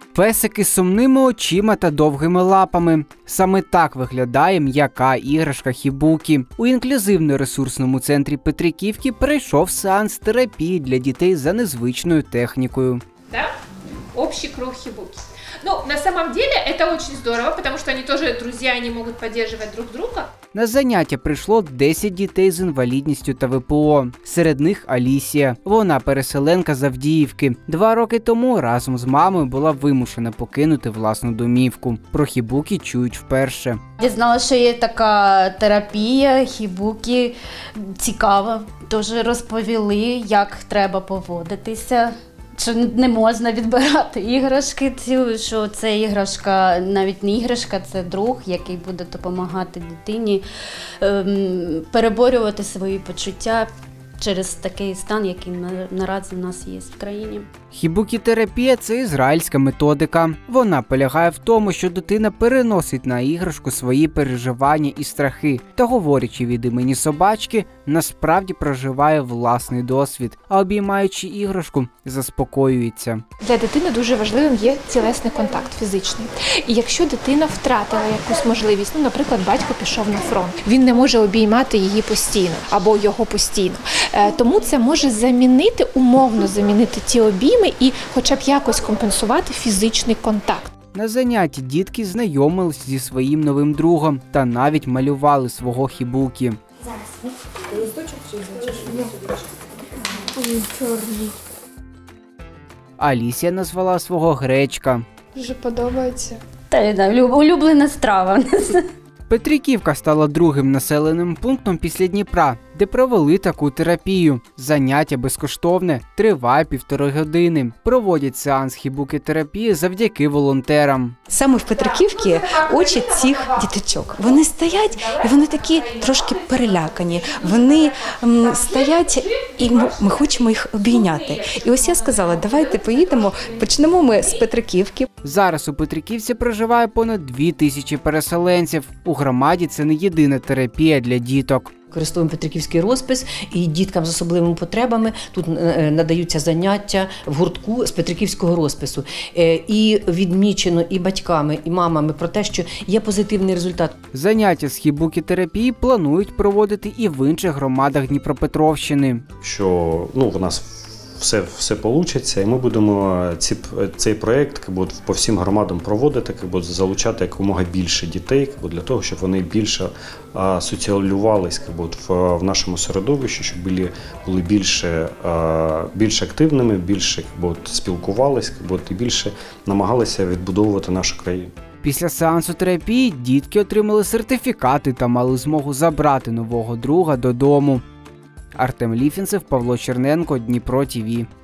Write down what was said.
Песики з сумними очима та довгими лапами. Саме так виглядає м'яка іграшка Хібукі. У інклюзивно-ресурсному центрі Петриківки пройшов сеанс терапії для дітей за незвичною технікою. Да? Общий круг Хібукі. Ну, на самом деле, это очень здорово, потому что они тоже друзья, они могут поддерживать друг друга. На заняття прийшло 10 дітей з інвалідністю та ВПО. Серед них Алісія. Вона переселенка з Авдіївки. 2 роки тому разом з мамою була вимушена покинути власну домівку. Про Хібукі чують вперше. Дізналася, що є така терапія, Хібукі, цікаво. Тож розповіли, як треба поводитися. Що не можна відбирати іграшки, що це іграшка, навіть не іграшка, це друг, який буде допомагати дитині переборювати свої почуття через такий стан, який наразі в нас є в країні. Хібукі-терапія – це ізраїльська методика. Вона полягає в тому, що дитина переносить на іграшку свої переживання і страхи та, говорячи від імені собачки, насправді проживає власний досвід, а обіймаючи іграшку, заспокоюється. Для дитини дуже важливим є тілесний контакт фізичний. І якщо дитина втратила якусь можливість, наприклад, батько пішов на фронт, він не може обіймати її постійно або його постійно. Тому це може замінити, умовно замінити ті обійми і хоча б якось компенсувати фізичний контакт. На занятті дітки знайомились зі своїм новим другом та навіть малювали свого Хібукі. Алісія назвала свого Гречка. Дуже подобається. Та улюблена страва в нас. Петриківка стала другим населеним пунктом після Дніпра, де провели таку терапію. Заняття безкоштовне, триває 1,5 години. Проводять сеанс Хібукі-терапії завдяки волонтерам. Саме в Петриківці очі цих діточок. Вони стоять і вони такі трошки перелякані. Вони стоять і ми хочемо їх обійняти. І ось я сказала, давайте поїдемо, почнемо ми з Петриківки. Зараз у Петриківці проживає понад 2000 переселенців. У громаді це не єдина терапія для діток. Користуємо Петриківський розпис, і діткам з особливими потребами тут надаються заняття в гуртку з Петриківського розпису. І відмічено і батьками, і мамами про те, що є позитивний результат. Заняття з Хібукі-терапії планують проводити і в інших громадах Дніпропетровщини. Що у нас все вийде, і ми будемо цей проєкт по всім громадам проводити, залучати якомога більше дітей, для того, щоб вони більше соціалізувалися в нашому середовищі, щоб були більш активними, більше спілкувалися і більше намагалися відбудовувати нашу країну. Після сеансу терапії дітки отримали сертифікати та мали змогу забрати нового друга додому. Артем Ліфінцев, Павло Черненко, Дніпро ТВ.